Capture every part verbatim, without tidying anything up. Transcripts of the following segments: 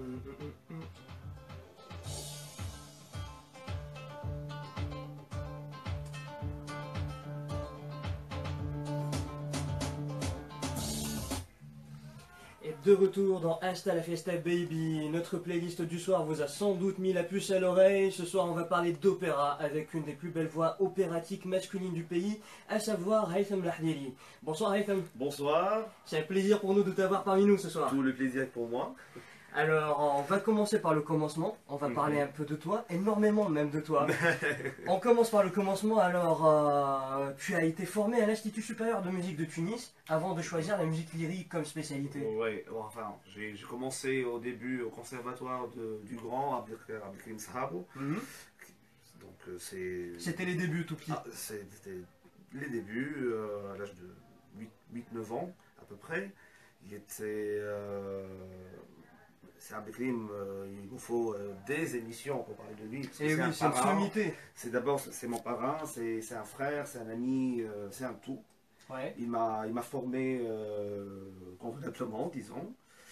mm, mm, mm. Et de retour dans Insta la Fiesta Baby, notre playlist du soir vous a sans doute mis la puce à l'oreille. Ce soir on va parler d'opéra avec une des plus belles voix opératiques masculines du pays, à savoir Haytham Lahdili. Bonsoir Haytham. Bonsoir, C'est un plaisir pour nous de t'avoir parmi nous ce soir. tout le plaisir est pour moi. Alors on va commencer par le commencement, on va Mhm. parler un peu de toi, énormément même de toi. On commence par le commencement, alors euh, tu as été formé à l'Institut supérieur de musique de Tunis avant de choisir la musique lyrique comme spécialité. Ouais, bon, enfin, j'ai j'ai commencé au début au conservatoire de- du Grand Abdelkrim Abdelkrim Sahabou. Mhm. Donc euh, c'est. C'était les débuts tout petit. Ah, c'était les débuts, euh, à l'âge de huit neuf ans à peu près. Il était. euh, c'est Abdelkrim, euh, il nous faut euh, des émissions pour parler de lui. Parce que Et c'est oui, un c'est une parrain. sommité. C'est d'abord c'est mon parrain, c'est c'est un frère, c'est un ami, euh, c'est un tout. Ouais. Il m'a il m'a formé euh, convenablement, disons.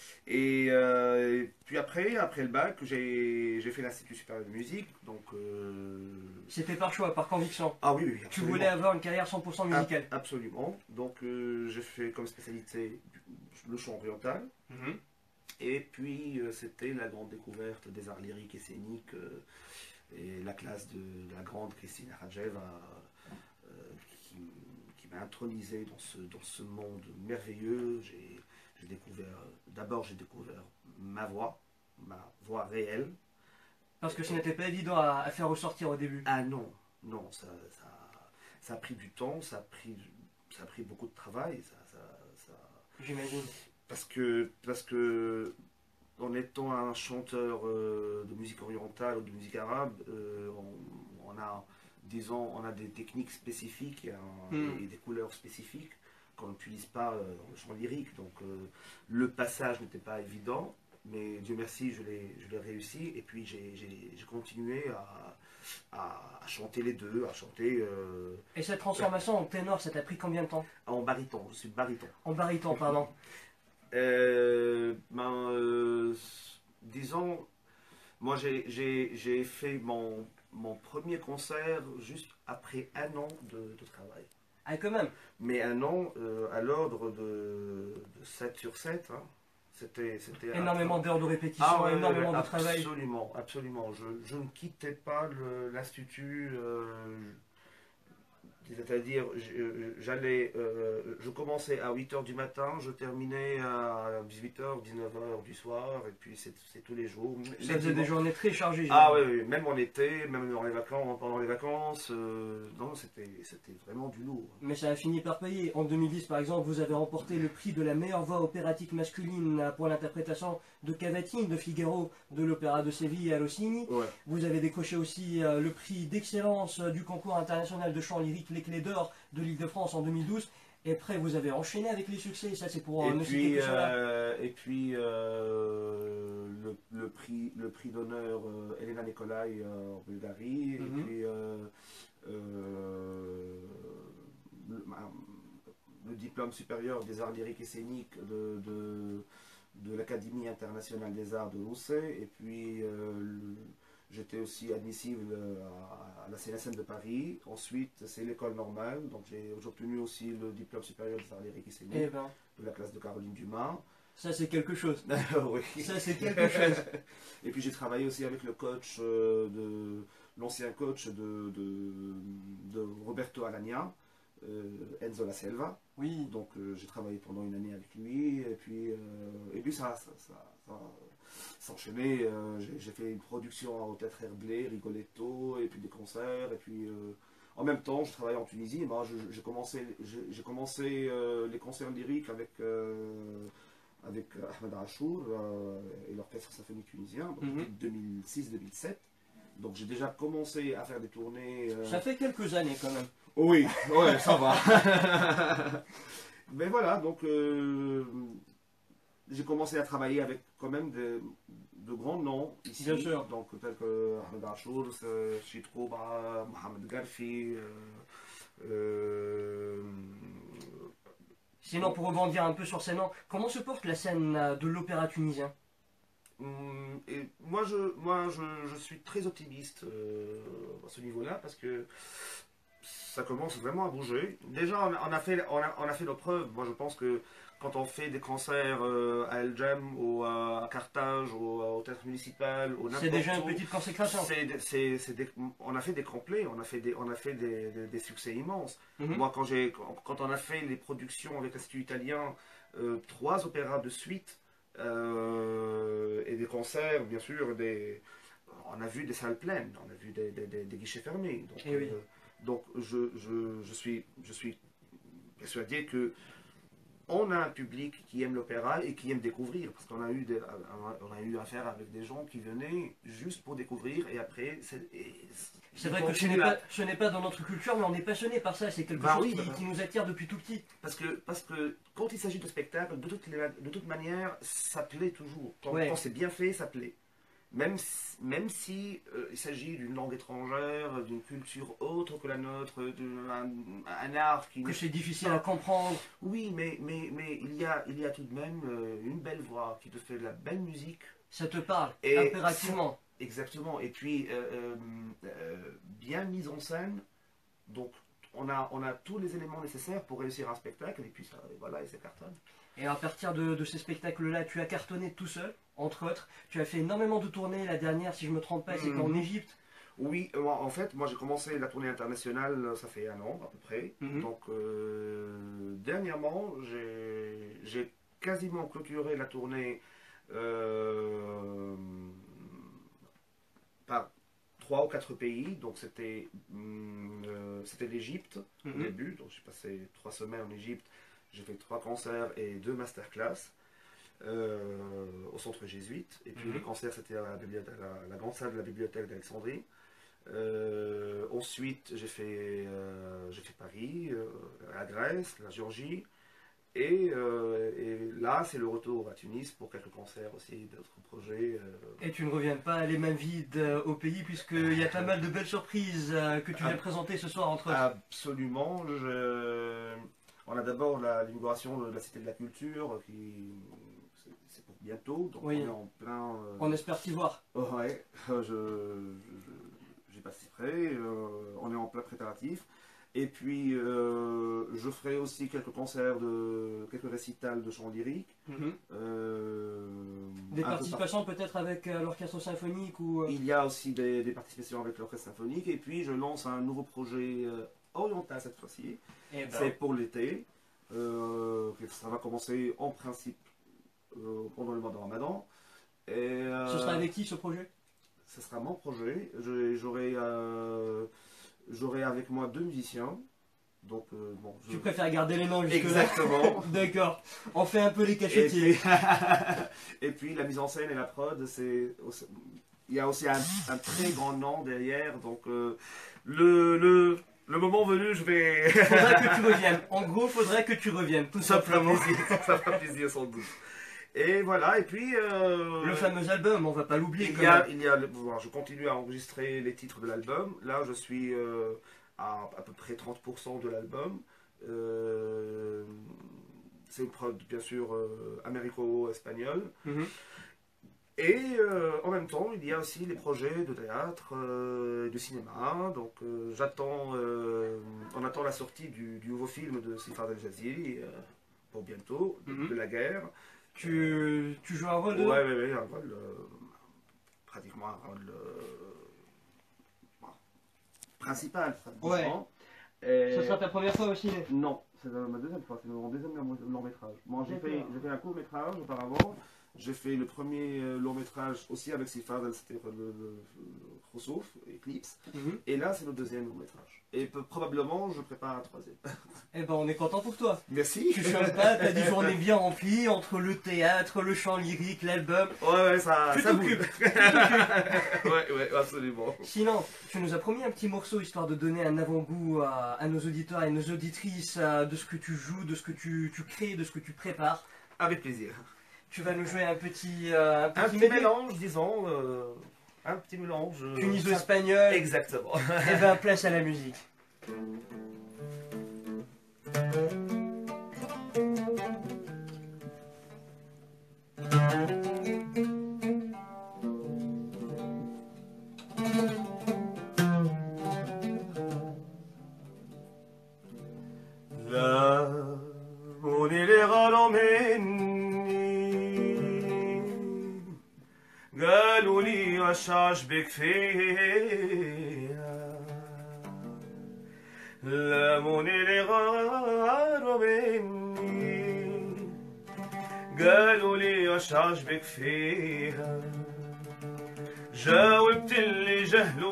Et, euh, et puis après, après le bac, j'ai j'ai fait l'Institut supérieur de musique. Donc, euh, C'était par choix, par conviction. ah oui, oui, Tu absolument. voulais avoir une carrière cent pour cent musicale. Ab- absolument. Donc, euh, j'ai fait comme spécialité du- le chant oriental. Mhm. Et puis, euh, c'était la grande découverte des arts lyriques et scéniques. euh, et la classe de, de la grande Christine Radjeva, euh, qui, qui m'a intronisé dans ce, dans ce monde merveilleux. J'ai j'ai découvert, d'abord j'ai découvert ma voix, ma voix réelle. Parce que ce n'était pas évident à, à faire ressortir au début. Ah non, non, ça, ça, ça a pris du temps, ça a pris, ça a pris beaucoup de travail. Ça, ça, ça- J'imagine. Parce que, parce que en étant un chanteur euh, de musique orientale ou de musique arabe, euh, on, on a, disons, on a des techniques spécifiques et, un- Mm. et des couleurs spécifiques qu'on n'utilise pas euh, dans le chant lyrique. Donc euh, le passage n'était pas évident, mais Dieu merci, je l'ai je l'ai réussi. Et puis j'ai j'ai- j'ai continué à, à- à chanter les deux, à chanter euh, Et cette transformation en ténor, ça t'a pris combien de temps? en baryton. Je suis baryton. En baryton, pardon. Euh, ben, euh, disons, moi j'ai j'ai- j'ai fait mon, mon premier concert juste après un an de, de travail. Ah, quand même. Mais un an euh, à l'ordre de, de sept sur sept, hein. C'était c'était un- Énormément d'heures de répétition, Ah ouais, ouais, énormément ouais, de travail. absolument, absolument. Je, je ne quittais pas le- l'institut. euh, C'est-à-dire, je- j'allais, euh, je commençais à huit heures du matin, je terminais à dix-huit heures, dix-neuf heures du soir, et puis c'est c'est tous les jours. Ça Les faisait des dimanches. journées très chargées. Ah j'imagine. oui, oui, même en été, même dans les vacances, pendant les vacances, euh, non, c'était c'était vraiment du lourd. Mais ça a fini par payer. En deux mille dix, par exemple, vous avez remporté le prix de la meilleure voix opératique masculine pour l'interprétation de Cavatine, de Figaro, de l'Opéra de Séville à Rossini. Ouais. Vous avez décroché aussi euh, le prix d'excellence euh, du concours international de chant lyrique Les Clés d'Or de l'Île-de-France en deux mille douze. Et après, vous avez enchaîné avec les succès. Ça, c'est pour euh, Et ne citer puis, que cela. euh, et puis euh, le, le prix, le prix d'honneur euh, Elena Nicolai euh, en Bulgarie, Mhm. et puis euh, euh, le, ma- le diplôme supérieur des arts lyriques et scéniques de, de, de l'Académie internationale des arts de Roussay, et puis euh, le- j'étais aussi admissible à, à la C N S M de Paris. Ensuite, c'est l'école normale, donc j'ai j'ai obtenu aussi le diplôme supérieur des arts lyriques et scéniques Eh ben, de la classe de Caroline Dumas. ça, c'est quelque chose. Oui. Ça, c'est quelque chose. Et puis j'ai travaillé aussi avec le coach euh, de l'ancien coach de, de, de Roberto Alagna, euh, Enzo La Selva. Oui. Donc euh, j'ai travaillé pendant une année avec lui, et puis, euh, et puis ça, ça, ça, ça s'enchaînait. Euh, j'ai j'ai fait une production au Théâtre Herblay, Rigoletto, et puis des concerts, et puis euh, en même temps je travaillais en Tunisie. Moi, je- j'ai commencé, j'ai j'ai commencé euh, les concerts lyriques avec, euh, avec Ahmed Achour euh, et l'orchestre symphonique tunisien, donc Mhm. deux mille six deux mille sept. Donc j'ai déjà commencé à faire des tournées. euh, Ça fait quelques années quand même. oui, ouais, ça va. Mais voilà, donc euh, j'ai commencé à travailler avec quand même de, de grands noms ici. Bien sûr. Donc tels que Ahmed Achour, euh, Chitrouba, Mohamed Garfi. euh, euh, Sinon, pour rebondir un peu sur ces noms, comment se porte la scène euh, de l'opéra tunisien? Hum, et moi, je, moi je, je suis très optimiste euh, à ce niveau-là parce que ça commence vraiment à bouger. Déjà, on a, on a fait, on a, on a fait nos preuves. Moi, je pense que quand on fait des concerts euh, à El Jam, ou à, à Carthage, ou au théâtre municipal, ou C'est n'importe déjà une où, petite consécration. c'est, c'est, c'est des- on a fait des complets, on a fait des, on a fait des, des- des succès immenses. Mhm. Moi, quand, j'ai, quand, quand on a fait les productions avec l'Institut italien, euh, trois opéras de suite, euh, et des concerts, bien sûr, des, on a vu des salles pleines, on a vu des, des- des- des guichets fermés. Donc, Eh oui. euh, donc je, je- je suis, je suis persuadé que on a un public qui aime l'opéra et qui aime découvrir, parce qu'on a eu des- on a eu affaire avec des gens qui venaient juste pour découvrir, et après c'est et C'est ils vrai que ce n'est continuent à- pas, ce n'est pas dans notre culture, mais on est passionné par ça. C'est quelque Bah chose oui, qui, bah, qui nous attire depuis tout petit. parce que, parce que quand il s'agit de spectacle, de toute, les- de toute manière, ça plaît toujours. Quand, Ouais. quand c'est bien fait, ça plaît. Même si, même si euh, il s'agit d'une langue étrangère, d'une culture autre que la nôtre, d'un un art qui Que n'est c'est difficile à comprendre. Oui, mais, mais, mais il, y a, il y a tout de même euh, une belle voix qui te fait de la belle musique. Ça te parle Et impérativement. Exactement. Et puis, euh, euh, euh, bien mise en scène. Donc, on a, on a tous les éléments nécessaires pour réussir un spectacle. Et puis, ça, et voilà, et ça cartonne. Et à partir de, de ces spectacles-là, tu as cartonné tout seul, entre autres. Tu as fait énormément de tournées. La dernière, si je me trompe pas, c'était en Mhm. Égypte. Oui, euh, en fait, moi j'ai commencé la tournée internationale, euh, ça fait un an à peu près. Mhm. Donc, euh, dernièrement, j'ai j'ai quasiment clôturé la tournée euh, par trois ou quatre pays. Donc, c'était hum, euh, c'était l'Égypte au Mhm. début. Donc, j'ai passé trois semaines en Égypte. J'ai fait trois concerts et deux masterclass euh, au centre jésuite. Et puis, Mhm. le concert, c'était à la, bibliothèque- à la, la grande salle de la bibliothèque d'Alexandrie. Euh, ensuite, j'ai fait, euh, j'ai fait Paris, euh, la Grèce, la Géorgie. Et, euh, et là, c'est le retour à Tunis pour quelques concerts aussi, d'autres projets. euh. Et tu ne reviens pas les mains vides euh, au pays, puisqu'il y a pas mal de belles surprises euh, que tu viens Ah. présenter ce soir, entre autres. Absolument. Je- On a d'abord la- l'inauguration de la Cité de la Culture, qui c'est c'est pour bientôt. Donc Oui. on est en plein. euh, On espère t'y voir. Ouais, je, je, je- j'ai pas si près, euh, on est en plein préparatif. Et puis, euh, je ferai aussi quelques concerts, de quelques récitals de chant lyrique. Mhm. euh, Des un peu participations peut-être avec euh, l'orchestre symphonique ou... euh, par- Il y a aussi des, des participations avec l'orchestre symphonique. Et puis, je lance un nouveau projet euh, oriental cette fois-ci. eh ben, C'est pour l'été. Euh, que ça va commencer en principe euh, pendant le mois de Ramadan. Et, euh, Ce sera avec qui ce projet? Ce sera mon projet. Je- J'aurai euh, j'aurai avec moi deux musiciens. Donc, euh, bon, je- Tu préfères garder les noms jusque-là? Exactement. D'accord. On fait un peu les Et cachetiers. puis, et puis, la mise en scène et la prod, c'est aussi- il y a aussi un, un très grand nom derrière. Donc, euh, le, le, le moment venu, je vais. Faudrait que tu reviennes. En gros, faudrait que tu reviennes, tout Ça fera simplement. plaisir, ça fera plaisir sans doute. Et voilà, et puis. euh, Le fameux album, on va pas l'oublier Il quand y a, même. il y a le- bon, je continue à enregistrer les titres de l'album. Là, je suis euh, à à peu près trente pour cent de l'album. Euh, c'est une prod, bien sûr, euh, américo-espagnole. Mhm. Et euh, en même temps, il y a aussi les projets de théâtre, euh, de cinéma. Donc, euh, j'attends, euh, on attend la sortie du, du nouveau film de Sifar El Jaziri euh, pour bientôt, de, Mhm. de la guerre. Tu, tu joues un rôle Ouais, dedans? ouais, ouais, un rôle, euh, pratiquement un rôle euh, bon, principal, pratiquement. Et- Ce sera ta première fois aussi. Non, c'est euh, ma deuxième fois, c'est mon deuxième long long métrage. Moi, j'ai fait, D'accord. j'ai fait un court métrage auparavant. J'ai fait le premier euh, long métrage aussi avec Sifar, c'était le, le, le Khosrouf, Eclipse. Mhm. Et là, c'est le deuxième long métrage. Et peu- probablement, je prépare un troisième. Eh ben, on est content pour toi. Merci. Tu chantes pas, t'as des journées bien remplies entre le théâtre, le chant lyrique, l'album. Ouais, ouais, ça, Tu ça t'occupes. bouge. Tu t'occupes. Ouais, ouais, absolument. Sinon, tu nous as promis un petit morceau histoire de donner un avant-goût à, à nos auditeurs et nos auditrices euh, de ce que tu joues, de ce que tu, tu crées, de ce que tu prépares. Avec plaisir. Tu vas nous jouer un petit, euh, un petit, Un petit medley mélange, disons. euh, un petit mélange. euh, tuniso-espagnol. Exactement. Et ben, place à la musique. شعشبك فيها لموني اللي غاروا مني قالوا لي وش عجبك فيها جاوبت اللي جهلوا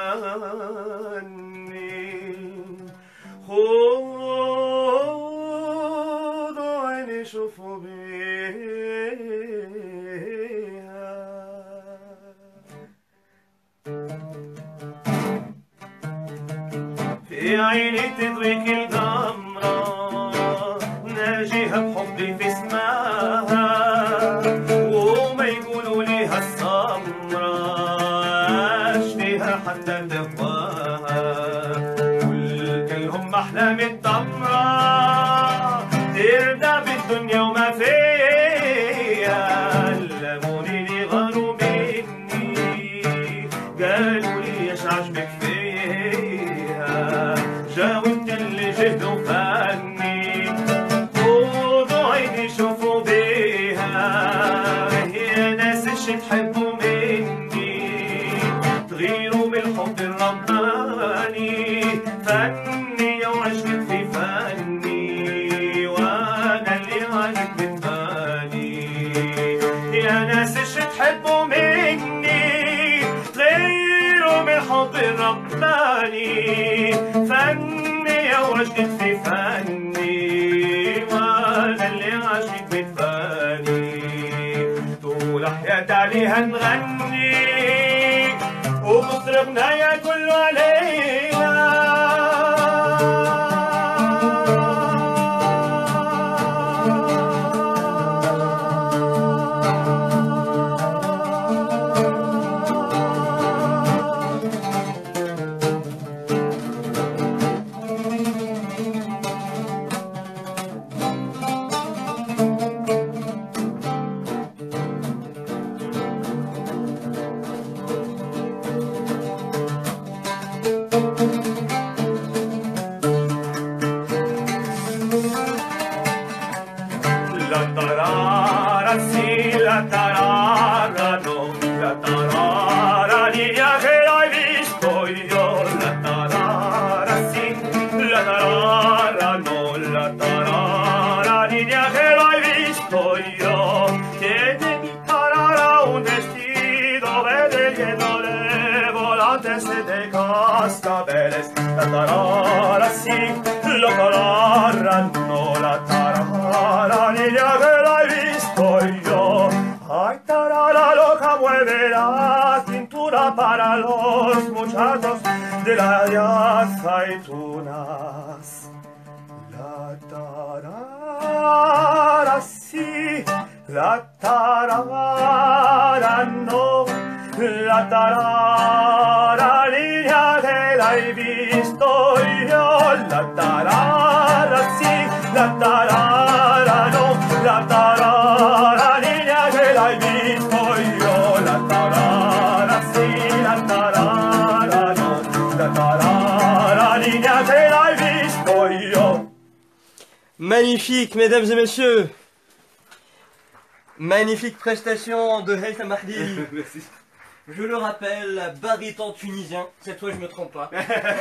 فاني خذوا عيني شوفوا بيها في عيني تدرك القمرة ناجيها بحبي في اسمها وما يقولوا ليها السمرة اشتيها حتى تهواها قلت لهم احلام التمرة ترضى بالدنيا وما فيها لموني اللي غاروا مني قالوا لي ايش عجبك فيها جاوبت اللي جهدوا فاني خذوا عيني شوفوا بيها يا ناس ايش تحبوا مني تغيروا بالحب الرباني فني وعشقك في فني وانا اللي عاشق بتباني يا ناس ايش تحبوا مني تغيروا بالحب الرباني فني وعشقك في فني وانا اللي عاشق بتباني طول حياتي عليها نغني وبصر غنايا كله عليها La tarara, sì, la tarara, no, la tarara, niña che l'hai visto io, la tarara, sì, la tarara, no, la tarara, niña che l'hai visto io, tiene mi tarara un vestito verde che non volante se de cascabeles, la tarara, sì, la tarara, no, la tarara, niña que l'hai visto yo. Ay, tarara loca, mueve la cintura para los muchachos de las aceitunas. La tarara, sí, la tarara, no, la tarara, niña que l'hai visto yo. La tarara, sí, la tarara, no, la tarara, niña que l'hai visto yo. La tarara, sí, la tarara, no, la tarara, niña que l'hai visto yo. Magnifique, mesdames et messieurs. Magnifique prestation de Heith Mahdi. Merci. Je le rappelle, baryton tunisien. Cette fois, je me trompe pas.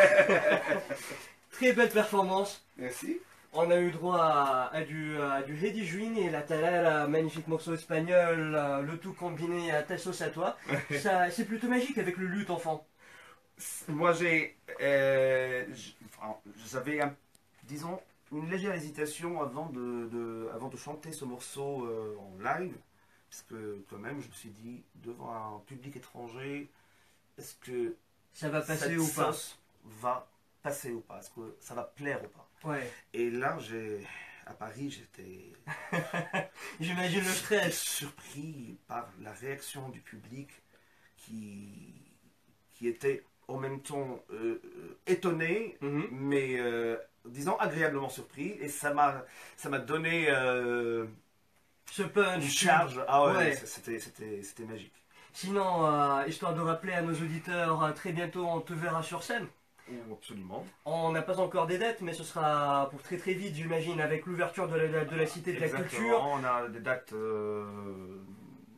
Très belle performance. Merci. On a eu droit à, à du, à du Hedi Juin et la Talala, magnifique morceau espagnol, le tout combiné à ta sauce à toi. Ça, c'est plutôt magique avec le luth enfant. Moi, j'ai, euh, j'- enfin, j'avais, un- disons, une légère hésitation avant de, de- avant de chanter ce morceau euh, en live, parce que quand même, je me suis dit, devant un public étranger, est-ce que Ça va passer cette ou pas? sauce va passer ou pas? Est-ce que ça va plaire ou pas? Ouais. Et là, j'ai, à Paris, j'étais J'imagine le stress. surpris par la réaction du public qui, qui était en même temps euh, euh, étonné, Mhm. mais euh, disons agréablement surpris. Et ça m'a ça m'a donné euh, Ce punch. une charge. Ah ouais, Ouais. c'était c'était c'était magique. Sinon, euh, histoire de rappeler à nos auditeurs, euh, très bientôt on te verra sur scène. Oh, absolument. On n'a pas encore des dates, mais ce sera pour très très vite, j'imagine, avec l'ouverture de la, de la Cité de la Exactement. Culture. On a des dates euh,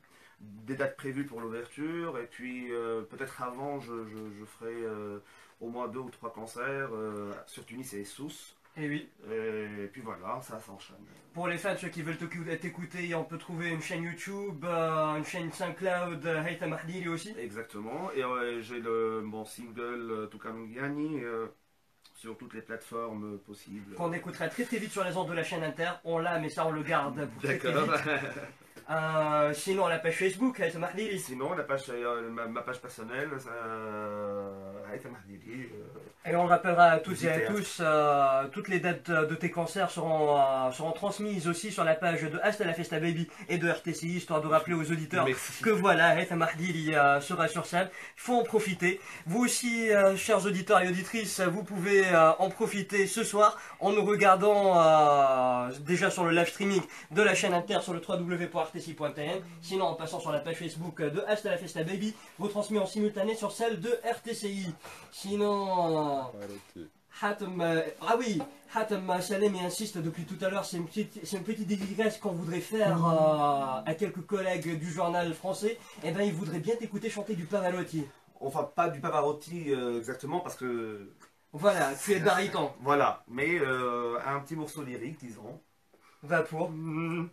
des dates prévues pour l'ouverture. Et puis euh, peut-être avant, je, je, je ferai euh, au moins deux ou trois concerts euh, sur Tunis et Sousse. Et oui. Et puis voilà, ça s'enchaîne. Pour les fans, ceux qui veulent t'écouter, on peut trouver une chaîne YouTube, euh, une chaîne SoundCloud, euh, Haytham Ahdili aussi. Exactement. Et euh, j'ai le mon single euh, Toukan Gianni euh, sur toutes les plateformes possibles. Qu'on écoutera très très vite sur les ondes de la chaîne Inter. On l'a, mais ça on le garde pour très très D'accord. vite. Euh, sinon, la page Facebook, Haytham Ahdili. Sinon, la page, euh, ma, ma page personnelle, euh, Haytham Ahdili. Euh, Et on le rappellera à toutes et à théâtre. tous, euh, toutes les dates de tes concerts seront, euh, seront transmises aussi sur la page de Hasta la Festa Baby et de R T C I, histoire de rappeler aux auditeurs Merci. que voilà, Haytham Ahdili euh, sera sur scène. Il faut en profiter. Vous aussi, euh, chers auditeurs et auditrices, vous pouvez euh, en profiter ce soir en nous regardant euh, déjà sur le live streaming de la chaîne Inter sur le w w w point r t c i point t n. Sinon, en passant sur la page Facebook de Hasta la Festa Baby, retransmis en simultané sur celle de R T C I. Sinon... Hatem, euh, ah oui, Hatem Salem insiste depuis tout à l'heure, c'est une petite, c'est une petite dédicace qu'on voudrait faire euh, à quelques collègues du journal français. Et ben, ils voudraient bien t'écouter chanter du Pavarotti. Enfin, pas du Pavarotti euh, exactement parce que. Voilà, tu es baryton. Voilà, mais euh, un petit morceau lyrique, disons. Va pour. Mm.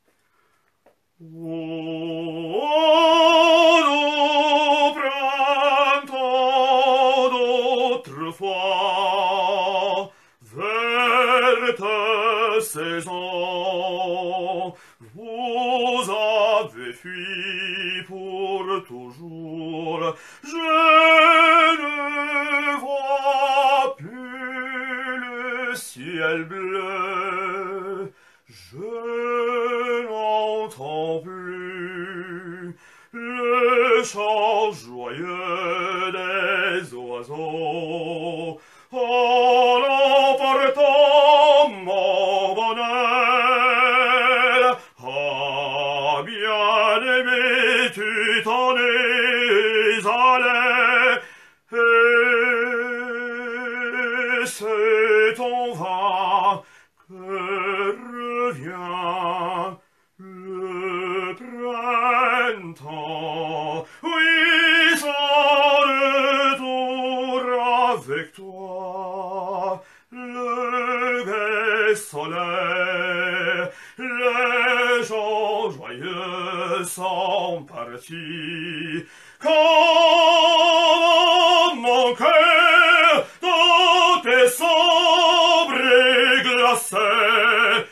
Oh, printemps d'autrefois, verte saison, vous avez fui pour toujours. Je ne vois plus le ciel bleu. Je n'entends plus le chant joyeux des oiseaux en emportant mon bonheur. Ah, bien-aimé, tu t'en es allé, et c'est en vain que revient le printemps. Oui, sans retour avec toi, le gai soleil, les gens joyeux sont partis. Quand mon cœur dans tes sombres et glacés,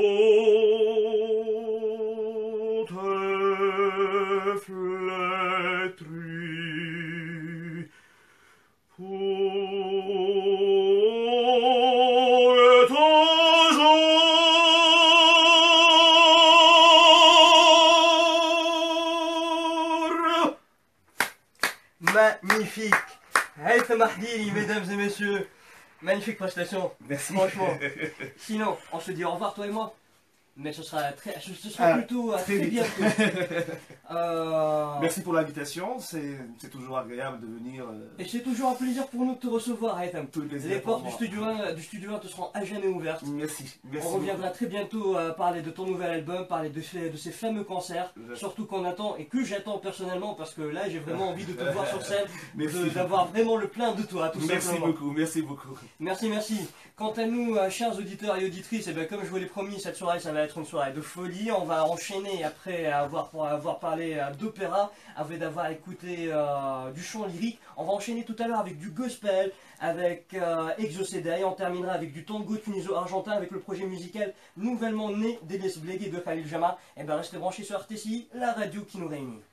toute flétrie, pour toujours. Magnifique. Haytham Ahdili, mesdames et messieurs. Magnifique prestation. Merci. Franchement. Sinon, on se dit au revoir, toi et moi. Mais ce sera, très, ce sera Ah, plutôt à très très vite. bientôt. Euh, Merci pour l'invitation, c'est c'est toujours agréable de venir. euh, Et c'est toujours un plaisir pour nous de te recevoir, Haytham. Tout le plaisir Les pour portes du moi. studio un, du studio un te seront à jamais ouvertes. Merci, merci. On reviendra très bientôt à parler de ton nouvel album, parler de ces, de ces fameux concerts, Je- surtout qu'on attend et que j'attends personnellement parce que là j'ai vraiment envie de te voir sur scène, Merci. de- d'avoir vraiment le plein de toi, tout Merci simplement. beaucoup, merci beaucoup. Merci, merci. Quant à nous, euh, chers auditeurs et auditrices, eh bien, comme je vous l'ai promis, cette soirée, ça va être une soirée de folie. On va enchaîner après avoir, pour avoir parlé euh, d'opéra, après d'avoir écouté euh, du chant lyrique. On va enchaîner tout à l'heure avec du gospel, avec euh, Exocédae. On terminera avec du tango tuniso-argentin, avec le projet musical nouvellement né d'Enes Blegui et de Khalil Jama. Et bien, restez branchés sur R T C I, la radio qui nous réunit.